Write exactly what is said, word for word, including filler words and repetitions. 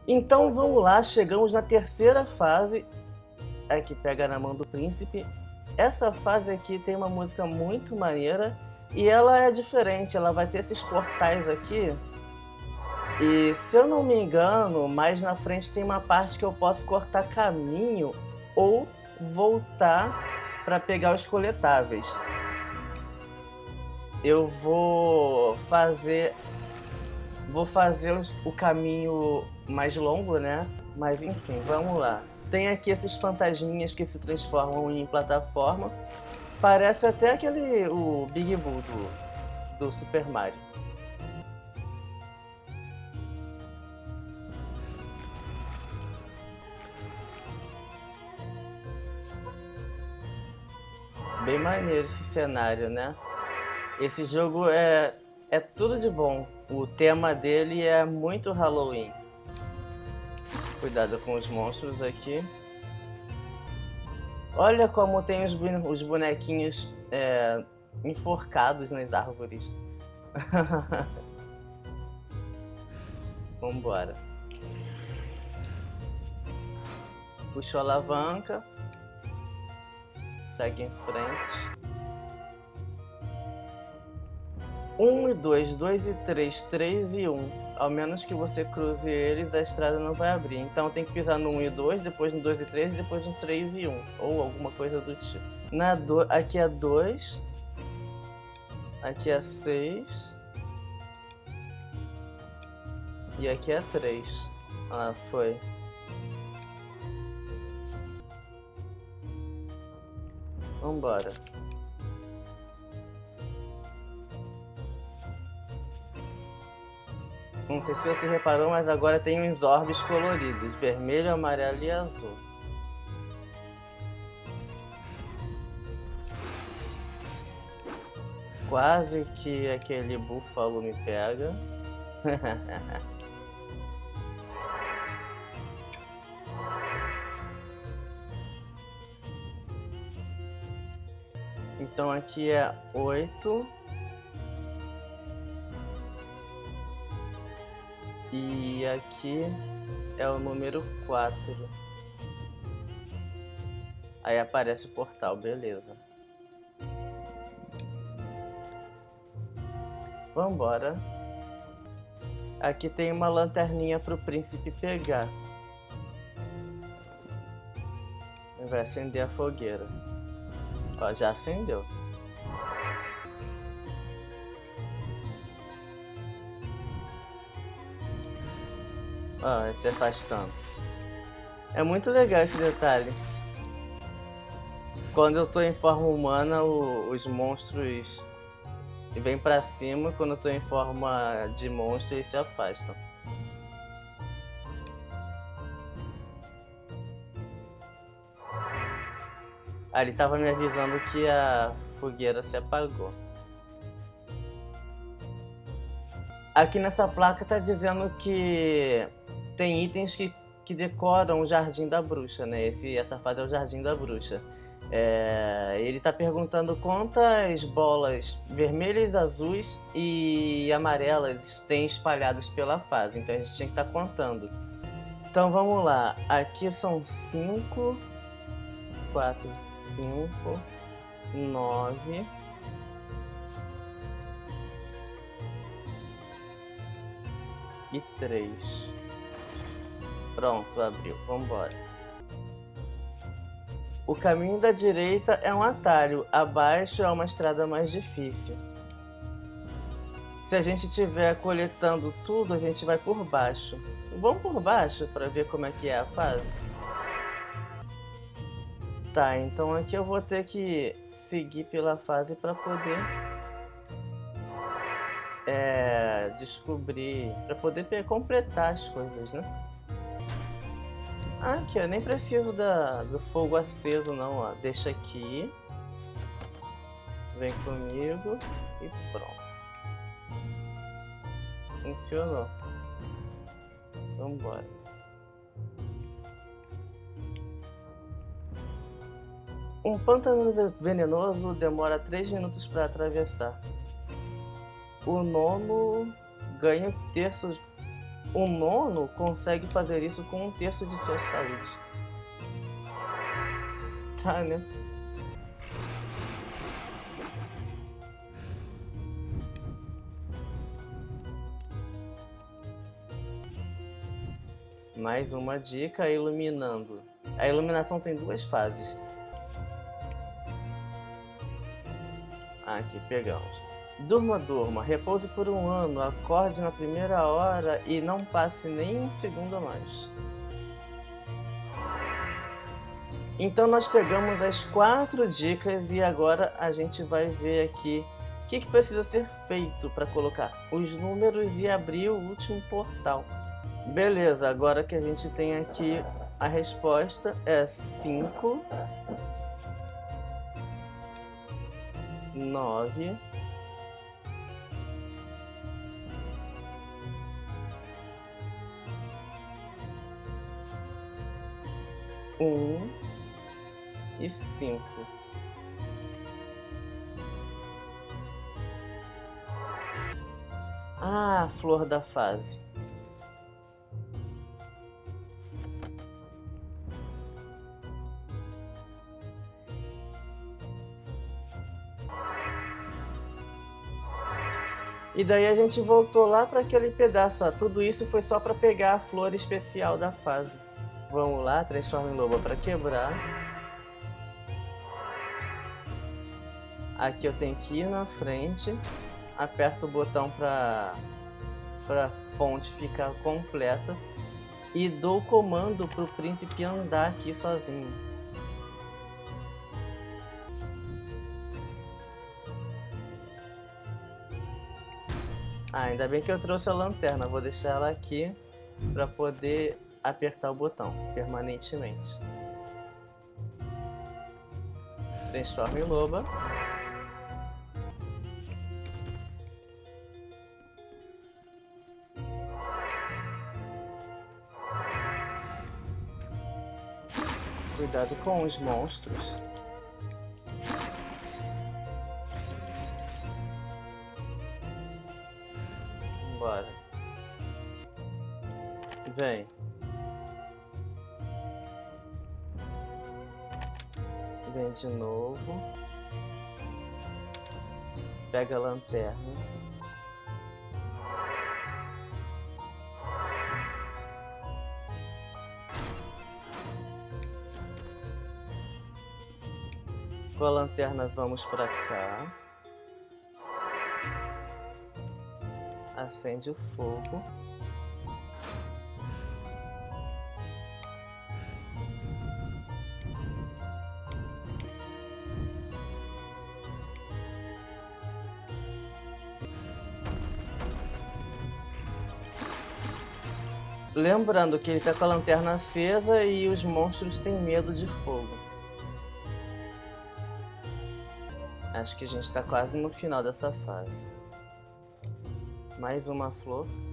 Então vamos lá, chegamos na terceira fase. Aqui pega na mão do príncipe. Essa fase aqui tem uma música muito maneira e ela é diferente, ela vai ter esses portais aqui. E se eu não me engano, mais na frente tem uma parte que eu posso cortar caminho ou voltar para pegar os coletáveis. Eu vou fazer vou fazer o caminho mais longo, né? Mas enfim, vamos lá. Tem aqui esses fantasminhas que se transformam em plataforma. Parece até aquele o Big Boo do, do Super Mario. Bem maneiro esse cenário, né? Esse jogo é, é tudo de bom. O tema dele é muito Halloween. Cuidado com os monstros aqui. Olha como tem os, os bonequinhos é, enforcados nas árvores. Vambora. Puxa a alavanca. Segue em frente. um e dois, dois e três, três e um. Ao menos que você cruze eles, a estrada não vai abrir. Então tem que pisar no um e dois, depois no dois e três, depois no três e um. Ou alguma coisa do tipo. Na do... Aqui é dois. Aqui é seis. E aqui é três. Ah, foi. Vambora. Não sei se você reparou, mas agora tem uns orbes coloridos. Vermelho, amarelo e azul. Quase que aquele búfalo me pega. Então aqui é oito. E aqui é o número quatro. Aí aparece o portal, beleza. Vambora. Aqui tem uma lanterninha pro príncipe pegar. Vai acender a fogueira. Ó, já acendeu. Ó, se afastando. É muito legal esse detalhe. Quando eu tô em forma humana, o, os monstros vêm pra cima. Quando eu tô em forma de monstro, eles se afastam. Ah, ele tava me avisando que a fogueira se apagou. Aqui nessa placa tá dizendo que tem itens que, que decoram o Jardim da Bruxa, né? Esse, essa fase é o Jardim da Bruxa. É, ele tá perguntando quantas bolas vermelhas, azuis e amarelas tem espalhadas pela fase. Então a gente tinha que estar contando. Então vamos lá. Aqui são cinco, quatro, cinco, nove... E três. Pronto, abriu. Vambora. O caminho da direita é um atalho. Abaixo é uma estrada mais difícil. Se a gente estiver coletando tudo, a gente vai por baixo. Vamos por baixo para ver como é que é a fase? Tá, então aqui eu vou ter que seguir pela fase para poder... É, descobrir, para poder completar as coisas, né? Ah, aqui, eu nem preciso da, do fogo aceso não, ó. Deixa aqui. Vem comigo e pronto. Funcionou. Vambora. Um pântano venenoso demora três minutos para atravessar. O nono ganha terço o nono consegue fazer isso com um terço de sua saúde. Tá, né? Mais uma dica, iluminando. A iluminação tem duas fases. Aqui, pegamos. Durma, durma, repouse por um ano, acorde na primeira hora e não passe nem um segundo a mais. Então nós pegamos as quatro dicas e agora a gente vai ver aqui o que, que precisa ser feito para colocar os números e abrir o último portal. Beleza, agora que a gente tem aqui a resposta é cinco, nove, um e cinco. Ah, flor da fase. E daí a gente voltou lá para aquele pedaço, ó. Tudo isso foi só para pegar a flor especial da fase. Vamos lá, transforma em loba para quebrar. Aqui eu tenho que ir na frente, aperto o botão para para a ponte ficar completa e dou o comando para o príncipe andar aqui sozinho. Ah, ainda bem que eu trouxe a lanterna, vou deixar ela aqui para poder apertar o botão permanentemente. Transforma em loba. Cuidado com os monstros. Bora. Vem. Vem de novo. Pega a lanterna. Com a lanterna vamos pra cá. Acende o fogo. Lembrando que ele tá com a lanterna acesa e os monstros têm medo de fogo. Acho que a gente tá quase no final dessa fase. Mais uma flor.